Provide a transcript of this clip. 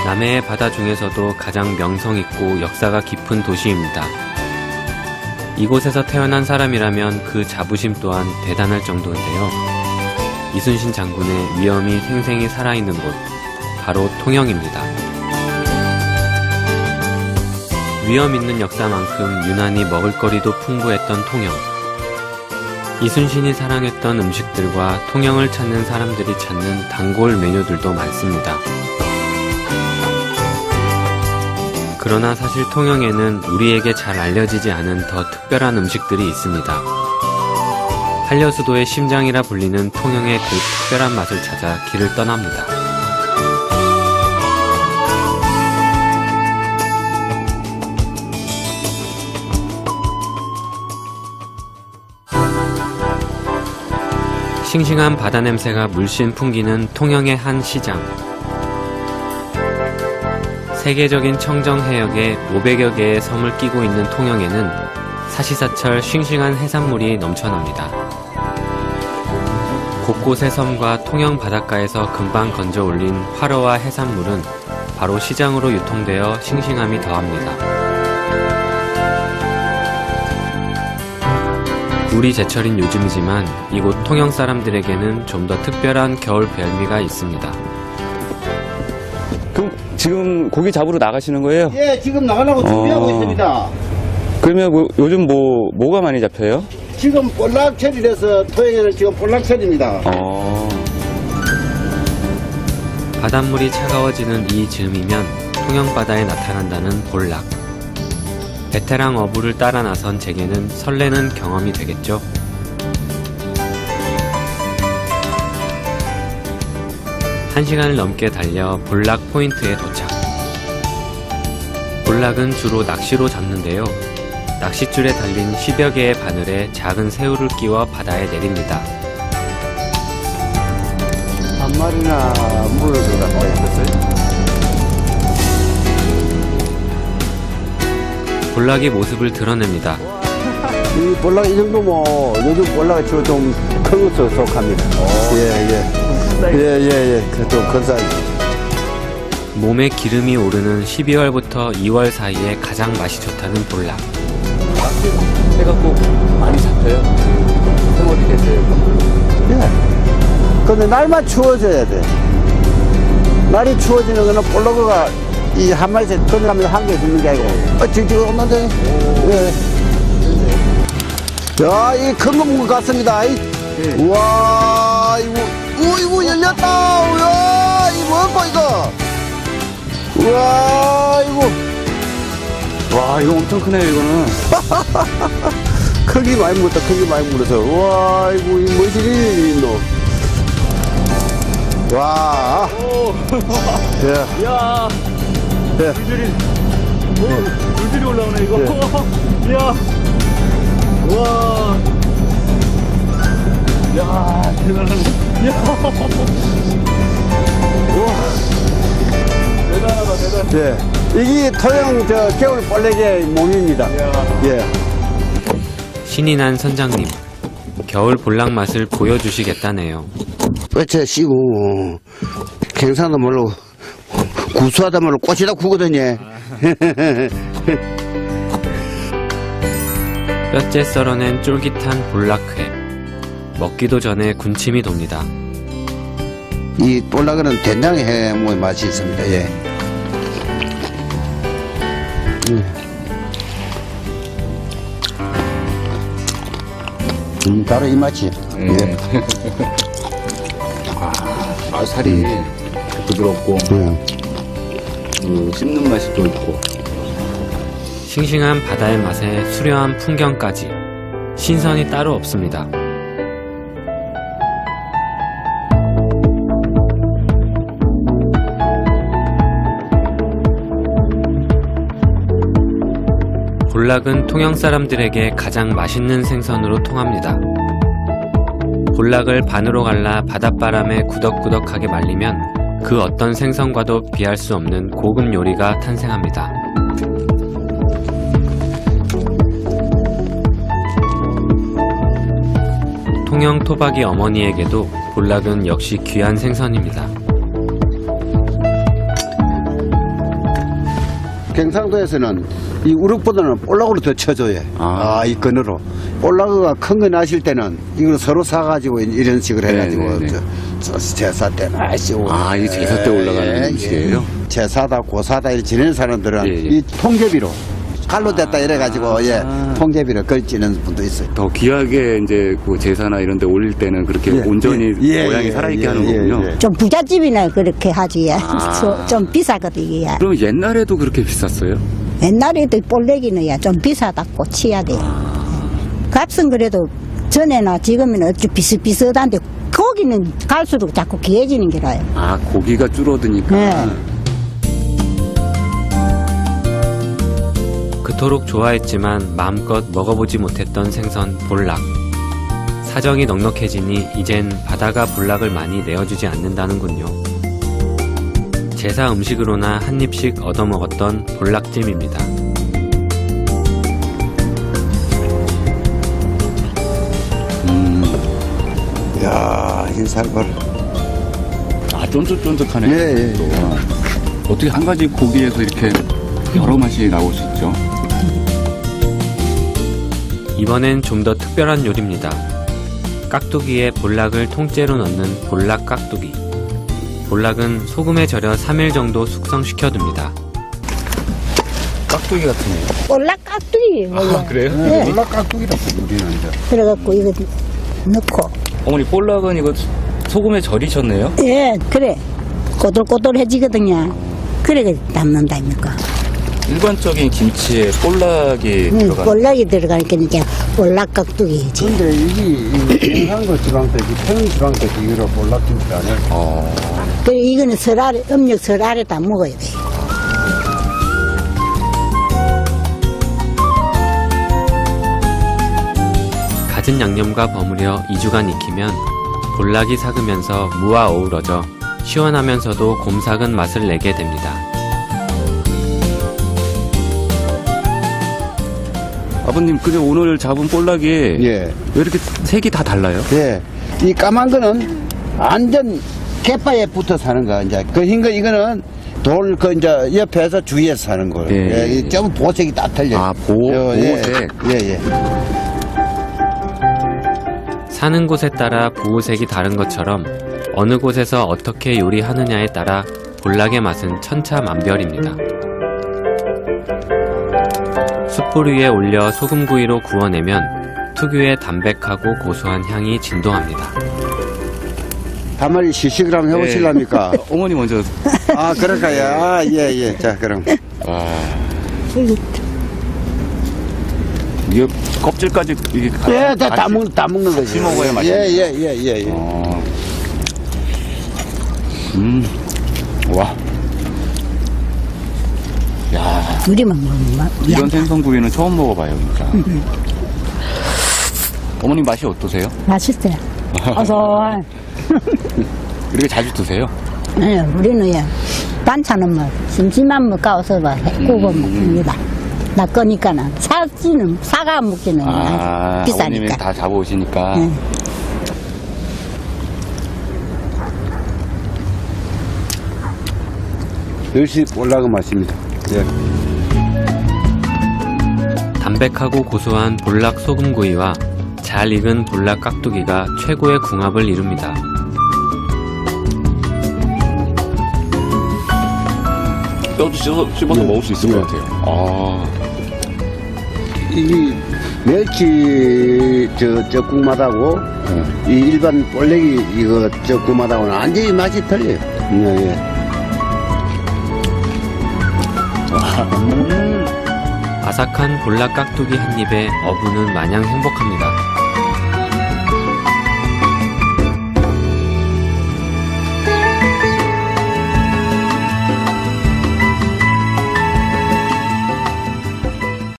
남해의 바다 중에서도 가장 명성 있고 역사가 깊은 도시입니다. 이곳에서 태어난 사람이라면 그 자부심 또한 대단할 정도인데요. 이순신 장군의 위엄이 생생히 살아있는 곳, 바로 통영입니다. 위엄 있는 역사만큼 유난히 먹을거리도 풍부했던 통영. 이순신이 사랑했던 음식들과 통영을 찾는 사람들이 찾는 단골 메뉴들도 많습니다. 그러나 사실 통영에는 우리에게 잘 알려지지 않은 더 특별한 음식들이 있습니다. 한려수도의 심장이라 불리는 통영의 그 특별한 맛을 찾아 길을 떠납니다. 싱싱한 바다 냄새가 물씬 풍기는 통영의 한 시장. 세계적인 청정 해역에 500여 개의 섬을 끼고 있는 통영에는 사시사철 싱싱한 해산물이 넘쳐납니다. 곳곳의 섬과 통영 바닷가에서 금방 건져 올린 활어와 해산물은 바로 시장으로 유통되어 싱싱함이 더합니다. 우리 제철인 요즘이지만 이곳 통영 사람들에게는 좀 더 특별한 겨울 별미가 있습니다. 그럼 지금 고기 잡으러 나가시는 거예요? 예, 지금 나가려고 준비하고 있습니다. 그러면 요즘 뭐가 많이 잡혀요? 지금 볼락철이라서 토요일은 지금 볼락철입니다. 바닷물이 차가워지는 이 즈음이면 통영 바다에 나타난다는 볼락. 베테랑 어부를 따라 나선 제게는 설레는 경험이 되겠죠. 한 시간을 넘게 달려 볼락 포인트에 도착. 볼락은 주로 낚시로 잡는데요. 낚싯줄에 달린 10여 개의 바늘에 작은 새우를 끼워 바다에 내립니다. 한 마리나 물을 들어갔다 했었어요. 볼락의 모습을 드러냅니다. 이 볼락 이 정도면 요즘 볼락이 지금 좀 큰 것으로 속합니다. 예. 좀 큰 사이즈. 몸에 기름이 오르는 12월부터 2월 사이에 가장 맛이 좋다는 볼락. 해갖고 많이 잡혀요? 생활이 됐어요? 예. 근데 날만 추워져야 돼. 날이 추워지는 거는 볼락어가 이 한 마리씩 건너가면서 한 개 죽는 게 아니고 지금 없는데. 예. 야, 이 큰 거 먹은 것 같습니다. 우와, 이거 열렸다. 우와, 이거 뭐고 이거. 우와, 이거. 와, 이거 엄청 크네요, 이거는. 크기 많이 물었다, 크기 많이 물어서. 우와, 이거 무슨 일이 있노. 와. 예. 이야. 예. 물들이 올라오네, 이거. 예. 이야. 우와. 이야, 대단하네. 이야. 우와. 대단하다, 대단하다. 예. 이게 토영 겨울 볼락의 몸입니다. 예. 신이 난 선장님, 겨울 볼락 맛을 보여주시겠다네요. 뼈채 씌고 갱산도 말로 구수하다 말로 꽃이다 구거든요. 뼈째 썰어낸 쫄깃한 볼락회. 먹기도 전에 군침이 돕니다. 이 볼락은 된장에 해 먹는 맛이 있습니다. 예. 바로 이 맛이. 예. 아, 살이 부드럽고, 씹는 맛이 또 있고. 싱싱한 바다의 맛에 수려한 풍경까지 신선이 따로 없습니다. 볼락은 통영 사람들에게 가장 맛있는 생선으로 통합니다. 볼락을 반으로 갈라 바닷바람에 구덕구덕하게 말리면 그 어떤 생선과도 비할 수 없는 고급 요리가 탄생합니다. 통영 토박이 어머니에게도 볼락은 역시 귀한 생선입니다. 경상도에서는 이 우럭보다는 볼락으로 더 쳐줘요. 이 끈으로. 볼락어가 큰 거 나실 때는 이걸 서로 사가지고 이런 식으로 해가지고 제사 때 마시고. 이 제사 때 올라가는 음식이에요? 제사다 고사다 이렇게 지내는 사람들은 이 통제비로 칼로 됐다 이래가지고 통제비로 걸치는 분도 있어요. 더 귀하게 이제 그 제사나 이런 데 올릴 때는 그렇게 온전히 모양이 살아있게 하는 거군요. 좀 부잣집이나 그렇게 하지. 좀 비싸거든, 이게. 그럼 옛날에도 그렇게 비쌌어요? 옛날에도 볼래기는 좀 비싸다고 치야 돼. 값은 그래도 전에나 지금은 어찌 비슷비슷한데 고기는 갈수록 자꾸 귀해지는 게라요. 고기가 줄어드니까. 네. 그토록 좋아했지만 마음껏 먹어보지 못했던 생선 볼락. 사정이 넉넉해지니 이젠 바다가 볼락을 많이 내어주지 않는다는군요. 제사 음식으로나 한 입씩 얻어먹었던 볼락찜입니다. 이야, 흰살벌. 쫀득쫀득하네. 어떻게 한 가지 고기에서 이렇게 여러 맛이 나올 수 있죠? 이번엔 좀 더 특별한 요리입니다. 깍두기에 볼락을 통째로 넣는 볼락 깍두기. 볼락은 소금에 절여 3일 정도 숙성시켜둡니다. 깍두기 같으네요. 볼락 깍두기. 그래요? 네. 볼락 깍두기라고 우리는 이제. 그래갖고 이거 넣고. 어머니, 볼락은 이거 소금에 절이셨네요? 예, 그래. 꼬들꼬들해지거든요. 그래 담는다니까. 일반적인 김치에 볼락이 들어가는. 볼락이 들어가니까 이제 볼락 깍두기지. 근데 이게 경상도 지방도 평양 지방도 이거로 볼락김치 안 해요. 그래 이거는 음력 설 아래다 먹어야 돼. 갖은 양념과 버무려 2주간 익히면 볼락이 삭으면서 무와 어우러져 시원하면서도 곰삭은 맛을 내게 됩니다. 아버님, 근데 오늘 잡은 볼락이 왜 이렇게 색이 다 달라요? 이 까만 거는 완전 갯바에 붙어 사는 거. 이제 그 흰 거 이거는 돌 그 이제 옆에서 주위에서 사는 거예요. 좀 보색이 다 틀려. 보호색. 사는 곳에 따라 보호색이 다른 것처럼 어느 곳에서 어떻게 요리하느냐에 따라 볼락의 맛은 천차만별입니다. 숯불 위에 올려 소금구이로 구워내면 특유의 담백하고 고소한 향이 진동합니다. 가만히 시식을 한번 해보실랍니까? 어머니 먼저. 그럴까요? 예. 자, 그럼. 이게 껍질까지 이게 다 먹는 거지. 같이 먹어야 맛있네. 예. 와. 야. 우리만 먹는 이런 생선구이는 처음 먹어봐요, 진짜. 어머님 맛이 어떠세요? 맛있어요. 어서. 이렇게 자주 드세요? 네, 우리는 반찬은 뭐 심심한 뭐 까워서 구워 먹습니다. 나 거니까는 사가 먹기는 비싸니까. 어머님이 다 잡아오시니까. 역시 볼락의 맛입니다. 담백하고 고소한 볼락 소금구이와 잘 익은 볼락 깍두기가 최고의 궁합을 이룹니다. 뼈도 씹어서 먹을 수 있을 것 같아요. 이 멸치 저 국맛하고 이 일반 볼래기 이거 저 국맛하고는 완전히 맛이 틀려요. 아삭한 볼락 깍두기 한 입에 어부는 마냥 행복합니다.